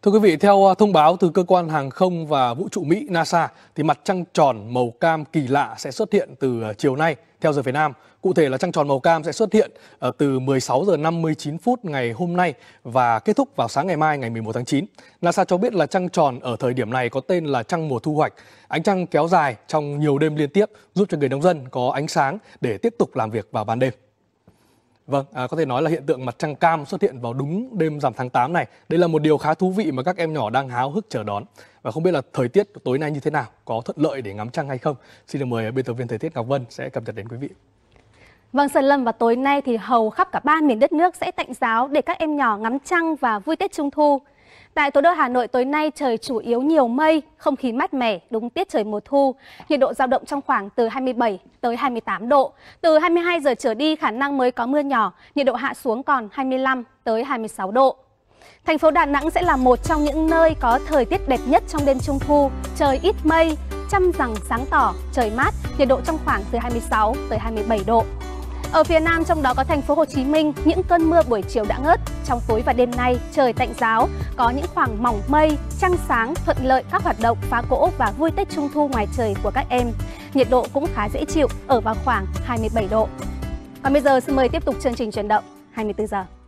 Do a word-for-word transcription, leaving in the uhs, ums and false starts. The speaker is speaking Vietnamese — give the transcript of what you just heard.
Thưa quý vị, theo thông báo từ cơ quan hàng không và vũ trụ Mỹ NASA, thì mặt trăng tròn màu cam kỳ lạ sẽ xuất hiện từ chiều nay theo giờ Việt Nam. Cụ thể là trăng tròn màu cam sẽ xuất hiện từ mười sáu giờ năm mươi chín phút ngày hôm nay và kết thúc vào sáng ngày mai ngày mười một tháng chín. NASA cho biết là trăng tròn ở thời điểm này có tên là trăng mùa thu hoạch. Ánh trăng kéo dài trong nhiều đêm liên tiếp giúp cho người nông dân có ánh sáng để tiếp tục làm việc vào ban đêm. Vâng, à, có thể nói là hiện tượng mặt trăng cam xuất hiện vào đúng đêm rằm tháng tám này. Đây là một điều khá thú vị mà các em nhỏ đang háo hức chờ đón. Và không biết là thời tiết tối nay như thế nào, có thuận lợi để ngắm trăng hay không? Xin được mời biên tập viên thời tiết Ngọc Vân sẽ cập nhật đến quý vị. Vâng, Sơn Lâm, và tối nay thì hầu khắp cả ba miền đất nước sẽ tạnh giáo để các em nhỏ ngắm trăng và vui Tết Trung Thu. Tại thủ đô Hà Nội tối nay trời chủ yếu nhiều mây, không khí mát mẻ, đúng tiết trời mùa thu. Nhiệt độ dao động trong khoảng từ hai mươi bảy tới hai mươi tám độ. Từ hai mươi hai giờ trở đi khả năng mới có mưa nhỏ, nhiệt độ hạ xuống còn hai mươi lăm tới hai mươi sáu độ. Thành phố Đà Nẵng sẽ là một trong những nơi có thời tiết đẹp nhất trong đêm Trung Thu. Trời ít mây, trăng rằm sáng tỏ, trời mát, nhiệt độ trong khoảng từ hai mươi sáu tới hai mươi bảy độ. Ở phía Nam, trong đó có thành phố Hồ Chí Minh, những cơn mưa buổi chiều đã ngớt. Trong tối và đêm nay, trời tạnh giáo, có những khoảng mỏng mây, trăng sáng, thuận lợi các hoạt động phá cỗ và vui Tết Trung Thu ngoài trời của các em. Nhiệt độ cũng khá dễ chịu, ở vào khoảng hai mươi bảy độ. Còn bây giờ xin mời tiếp tục chương trình Chuyển động hai mươi tư giờ.